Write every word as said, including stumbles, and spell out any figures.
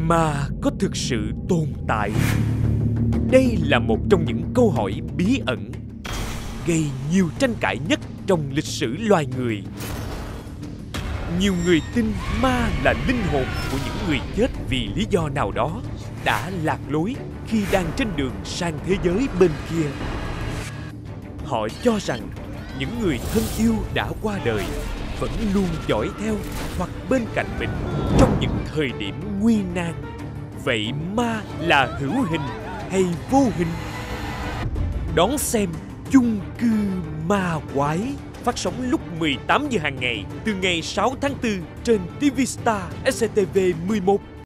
Ma có thực sự tồn tại? Đây là một trong những câu hỏi bí ẩn gây nhiều tranh cãi nhất trong lịch sử loài người. Nhiều người tin ma là linh hồn của những người chết vì lý do nào đó đã lạc lối khi đang trên đường sang thế giới bên kia. Họ cho rằng những người thân yêu đã qua đời vẫn luôn dõi theo hoặc bên cạnh mình trong những thời điểm nguy nan. Vậy ma là hữu hình hay vô hình? Đón xem Chung cư ma quái, phát sóng lúc mười tám giờ hàng ngày từ ngày sáu tháng tư trên ti vi Star S C T V mười một.